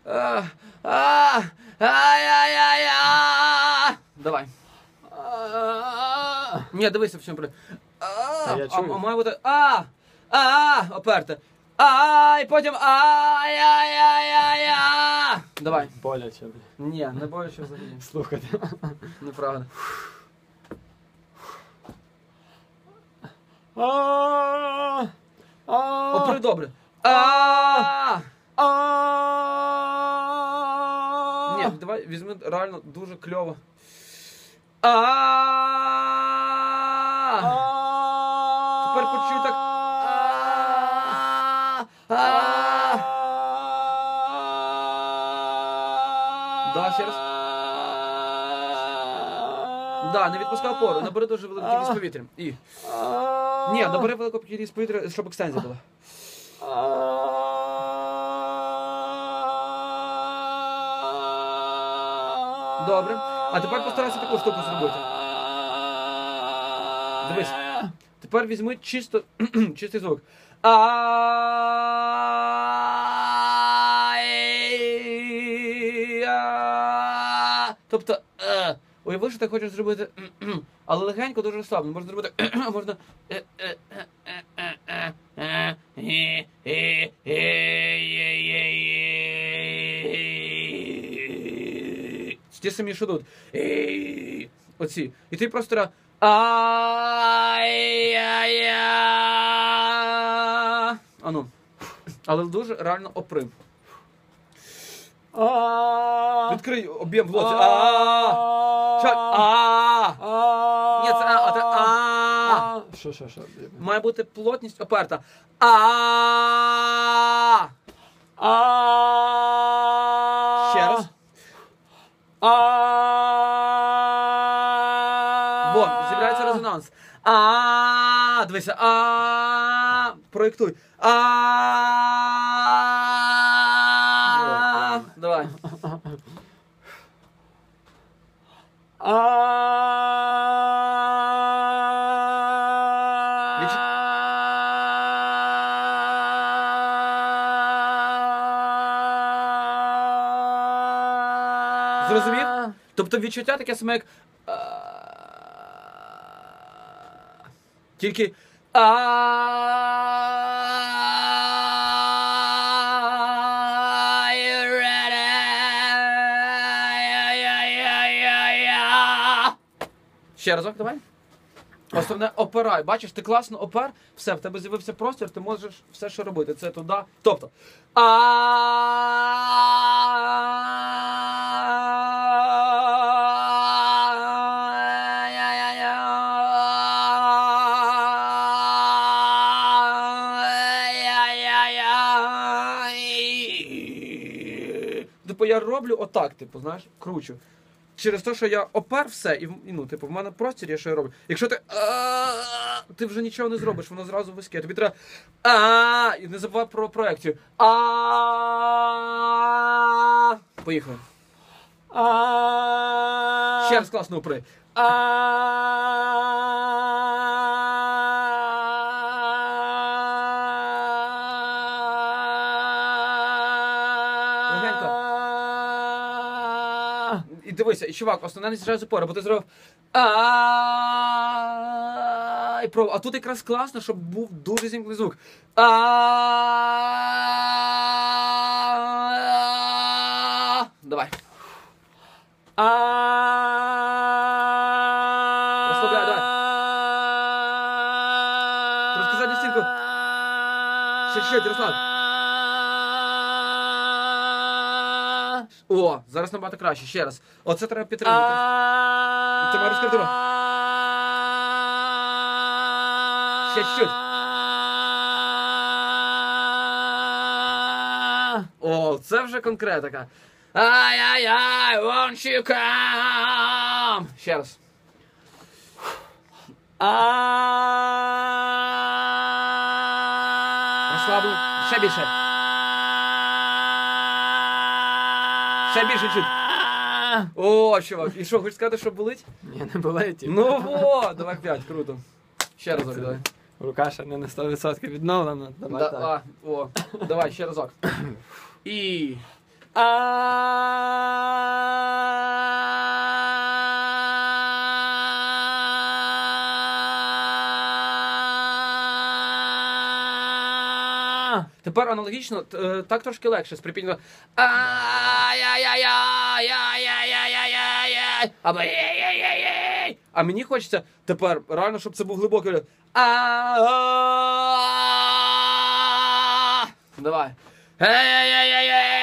Давай. Ні, дивися, в чому проблема. А має бути оперте. І потім Давай. Боляче. Ні, не боляче взагалі. Слухайте. Неправда. Опри добре. Ні, давай візьми реально дуже кльово. Тепер почуй так. Да, ще раз. Да, не відпускай опору, набери дуже велику кількість повітря. І. Ні, набери велику кількість повітря, щоб екстензія була. Добре. А тепер постарайся таку штуку зробити. Дивись. Тепер візьми чистий звук. Тобто, уяви, що ти хочеш зробити, але легенько, дуже слабо. Можна зробити, можна... Ті самі, що тут. Оці. І ти просто... Ану. Але дуже реально опри. Відкрий об'єм в лоці. Ні, це а це Що? Має бути плотність оперта. Ще раз. Вон, з'являється резонанс. Дивися. Проєктуй. Давай. Зрозумів? Тобто відчуття таке саме, як... Тільки... Ще разок, давай. Основне, опирай. Бачиш, ти класно опер, все, в тебе з'явився простір, ти можеш все, що робити. Це туди. Тобто. Типу я роблю отак, типу, знаєш, кручу. Через те, що я опер все, і ну, типу, в мене простір, я що я роблю. Якщо ти вже нічого не зробиш, воно зразу вузьке. Тобі треба і не забувай про проекцію. Поїхали. Ще раз класно упри. І дивися, і чувак, основне не з'їжджає з опори, бо ти зробив і пробував. А тут якраз класно, щоб був дуже зімкнений звук. Давай. Розслабляй, давай. Трошки задню стінку. Ще чуть-чуть, Руслан. О, зараз набагато краще, ще раз. Оце треба підтримувати. Тримай розкрити рот. Ще чуть-чуть. О, це вже конкретика. Ай-яй-яй, won't you come? Ще раз. Розслаблю. Ще більше. Ще більше чуть. О, чувак. І що, хочеш сказати, що болить? Ні, не болить. Ну во, давай 5, круто. Ще разок, давай. Рука ще не на 100% відновлена. Давай так. О, давай, ще разок. І... Тепер аналогічно, так трошки легше. З припільного ай-яй-яй-яй-яй-яй-яй-яй-яй-яй. Або ей-яй-яй-яй. А мені хочеться тепер реально, щоб це був глибокий. Давай. Ей-яй-яй-яй-яй.